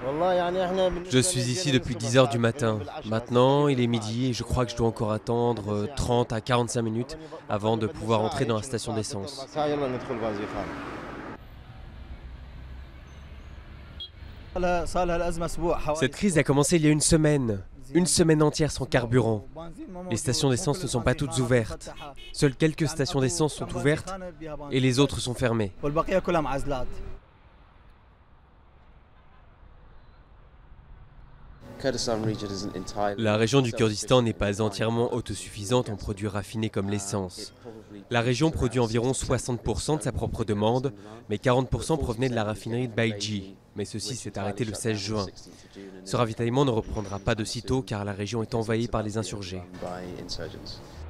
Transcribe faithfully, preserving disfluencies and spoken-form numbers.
Je suis ici depuis dix heures du matin. Maintenant, il est midi et je crois que je dois encore attendre trente à quarante-cinq minutes avant de pouvoir entrer dans la station d'essence. Cette crise a commencé il y a une semaine. Une semaine entière sans carburant. Les stations d'essence ne sont pas toutes ouvertes. Seules quelques stations d'essence sont ouvertes et les autres sont fermées. La région du Kurdistan n'est pas entièrement autosuffisante en produits raffinés comme l'essence. La région produit environ soixante pour cent de sa propre demande, mais quarante pour cent provenaient de la raffinerie de Bayji. Mais ceci s'est arrêté le seize juin. Ce ravitaillement ne reprendra pas de sitôt car la région est envahie par les insurgés.